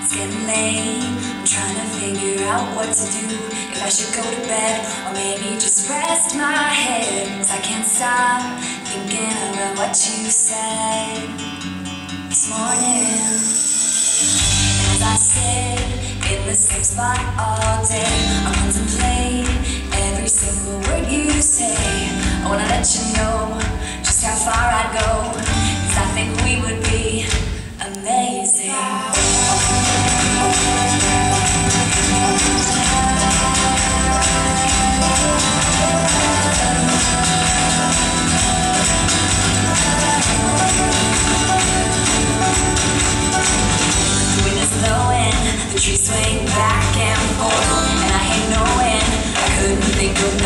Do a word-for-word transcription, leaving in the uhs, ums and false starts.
It's getting late, I'm trying to figure out what to do. If I should go to bed, or maybe just rest my head. Cause I can't stop thinking about what you said this morning. As I sit in the same spot all day, I contemplate every single word you say. I wanna let you know just how far I'd go, cause I think we would be amazing. The trees swing back and forth, and I hate knowing I couldn't think of